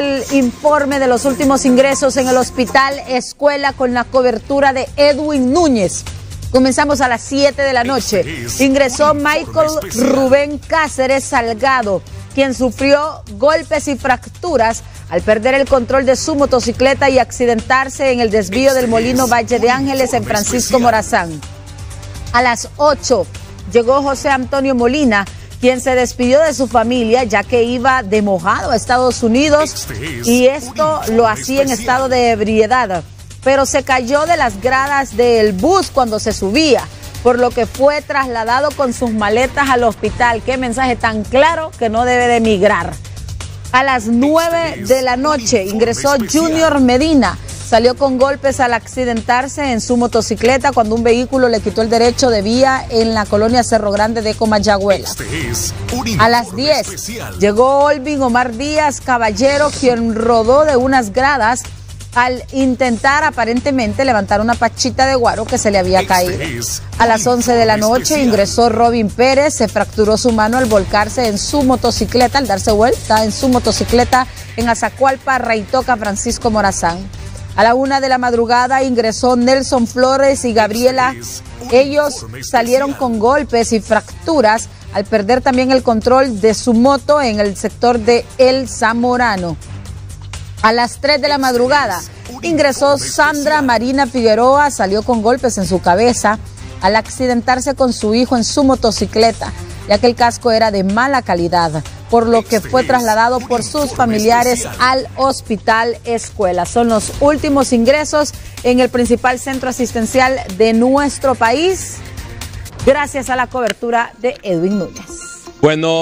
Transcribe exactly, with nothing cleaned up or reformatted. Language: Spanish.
El informe de los últimos ingresos en el Hospital Escuela con la cobertura de Edwin Núñez. Comenzamos a las siete de la noche. Ingresó Michael Rubén Cáceres Salgado, quien sufrió golpes y fracturas al perder el control de su motocicleta y accidentarse en el desvío del Molino Valle de Ángeles en Francisco Morazán. A las ocho llegó José Antonio Molina, quien se despidió de su familia ya que iba de mojado a Estados Unidos y esto lo hacía en estado de ebriedad, pero se cayó de las gradas del bus cuando se subía, por lo que fue trasladado con sus maletas al hospital. Qué mensaje tan claro que no debe de emigrar. A las nueve de la noche ingresó Junior Medina. Salió con golpes al accidentarse en su motocicleta cuando un vehículo le quitó el derecho de vía en la colonia Cerro Grande de Comayagüela. A las diez llegó Olvin Omar Díaz Caballero, quien rodó de unas gradas al intentar aparentemente levantar una pachita de guaro que se le había caído. A las once de la noche ingresó Robin Pérez, se fracturó su mano al volcarse en su motocicleta, al darse vuelta en su motocicleta en Azacualpa, Raitoca, Francisco Morazán. A la una de la madrugada ingresó Nelson Flores y Gabriela. Ellos salieron con golpes y fracturas al perder también el control de su moto en el sector de El Zamorano. A las tres de la madrugada ingresó Sandra Marina Figueroa, salió con golpes en su cabeza al accidentarse con su hijo en su motocicleta, ya que el casco era de mala calidad, por lo que fue trasladado por sus familiares al Hospital Escuela. Son los últimos ingresos en el principal centro asistencial de nuestro país, gracias a la cobertura de Edwin Núñez. Bueno.